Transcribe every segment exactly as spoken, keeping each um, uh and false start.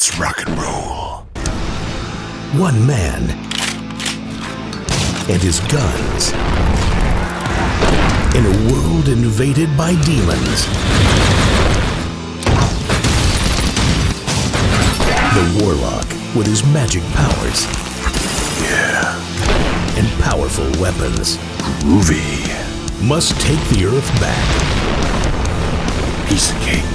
Let's rock and roll. One man and his guns in a world invaded by demons. The Warlock with his magic powers. Yeah. And powerful weapons. Groovy. Must take the Earth back. Piece of cake.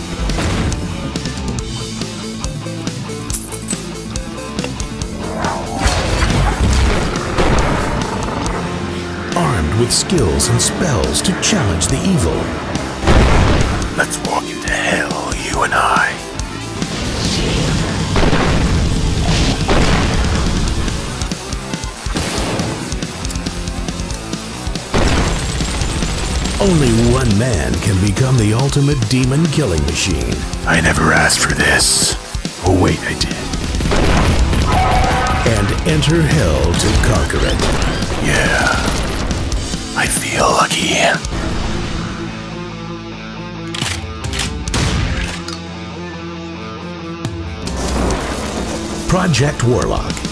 Armed with skills and spells to challenge the evil. Let's walk into hell, you and I. Only one man can become the ultimate demon killing machine. I never asked for this. Oh wait, I did. And enter hell to conquer it. Yeah. I feel lucky. Project Warlock.